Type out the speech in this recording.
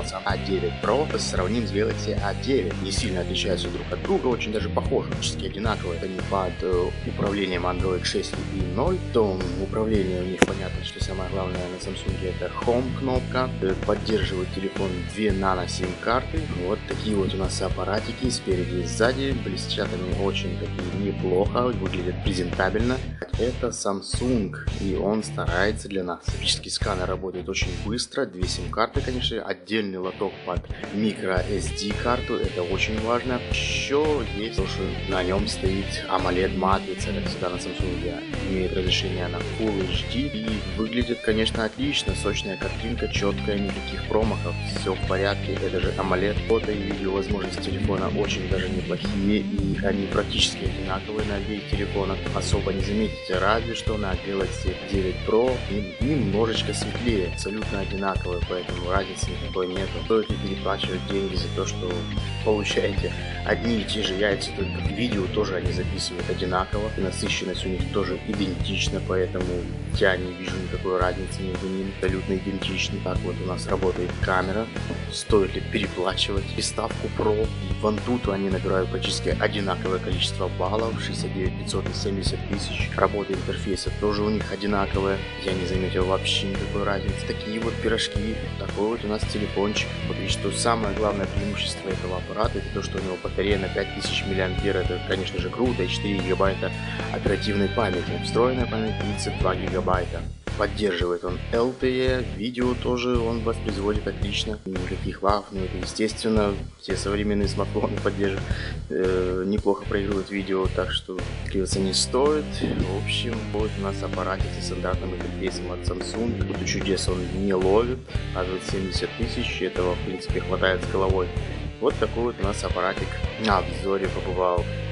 оказался A9 Pro, сравним с Galaxy A9. Не сильно отличаются друг от друга, очень даже похожи, практически одинаковые. Они под управлением Android 6.0. То управление у них понятно, что самое главное на Samsung это Home кнопка. Поддерживает телефон 2 нано сим-карты. Вот такие вот у нас аппаратики спереди и сзади. Блестят они очень такие неплохо, выглядят презентабельно. Это Samsung, и он старается для нас. Оптический сканер работает очень быстро. 2 сим-карты, конечно, отдельный лоток под microSD карту, это очень важно. Еще есть то, что на нем стоит AMOLED матрица, как всегда на Samsung, имеет разрешение на Full HD и выглядит, конечно, отлично. Сочная картинка, четкая, никаких промахов, все в порядке. Это же AMOLED. Фото и видео возможности телефона очень даже неплохие, и они практически одинаковые на обеих телефонах. Особо не заметите, разве что на Galaxy 9 Pro немножечко светлее, абсолютно одинаковые, поэтому разницы никакой нету. Стоит ли переплачивать деньги за то, что получаете одни и те же яйца, только видео тоже они записывают одинаково, и насыщенность у них тоже идентична, поэтому я не вижу никакой разницы между ними, абсолютно идентичны. Так вот у нас работает камера, стоит ли переплачивать приставку Pro, и в Antutu они набирают практически одинаковое количество баллов, 69 500 и 70 тысяч. Работа интерфейса тоже у них одинаковая, я не заметил вообще никакой разницы. Такие вот пирожки, такой вот у нас телефончик. Вот и что самое главное преимущество этого аппарата, это то, что у него батарея на 5000 мАh, это конечно же круто, и 4 гигабайта оперативной памяти, встроенная память 32 гигабайта. Поддерживает он LTE, видео тоже он воспроизводит отлично, никаких лагов, но это естественно, все современные смартфоны поддерживают, неплохо проигрывают видео, так что кривиться не стоит. В общем, вот у нас аппаратик со стандартным интерфейсом от Samsung, тут чудес он не ловит, а за 70 тысяч этого в принципе хватает с головой. Вот такой вот у нас аппаратик на обзоре побывал.